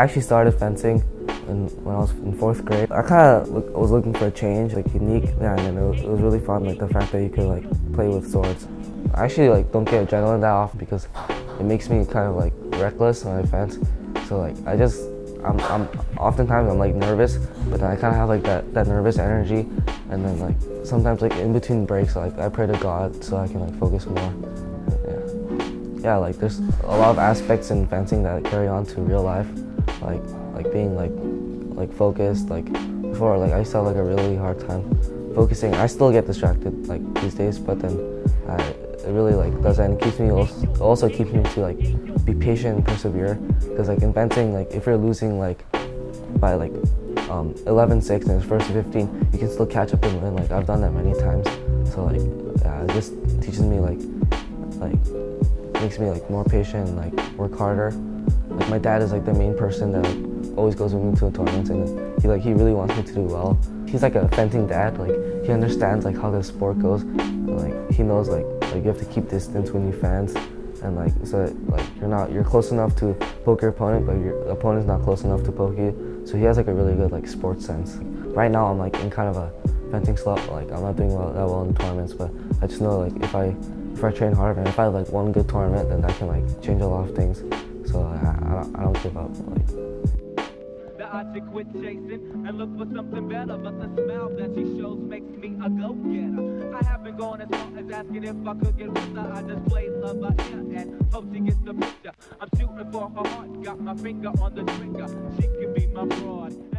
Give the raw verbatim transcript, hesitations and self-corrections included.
actually started fencing in, when I was in fourth grade. I kind of look, was looking for a change, like unique, yeah, and it was, it was really fun, like the fact that you could like play with swords. I actually like don't get adrenaline that often because it makes me kind of like reckless when I fence. So like I just, I'm, I'm oftentimes I'm like nervous, but then I kind of have like that, that nervous energy, and then like sometimes like in between breaks, like I pray to God so I can like focus more. Yeah, yeah, like there's a lot of aspects in fencing that carry on to real life, like like being like like focused. Like before, like I used to have like a really hard time focusing. I still get distracted like these days, but then I, it really like does that, and it keeps me also, also keeps me to like be patient and persevere. Because like in fencing, like if you're losing like by like um, eleven six and it's first to fifteen, you can still catch up and win. Like I've done that many times. So like yeah, it just teaches me like like makes me like more patient and like work harder. Like my dad is like the main person that like always goes with me to the tournaments, and he like he really wants me to do well. He's like a fencing dad. Like he understands like how the sport goes. And, like he knows like like you have to keep distance when you fence, and like so like you're not you're close enough to poke your opponent, but your opponent's not close enough to poke you. So he has like a really good like sports sense. Right now I'm like in kind of a fencing slump. Like I'm not doing well, that well in tournaments, but I just know like if I if I train hard and if I have like one good tournament, then that can like change a lot of things. So I, I, don't, I don't give up. Like. The odds to quit chasing and look for something better, but the smile that she shows makes me a go-getter. I haven't gone as far as asking if I could get with her. I just play love by ear and hope she gets the picture. I'm shooting for her heart, got my finger on the trigger. She can be my broad.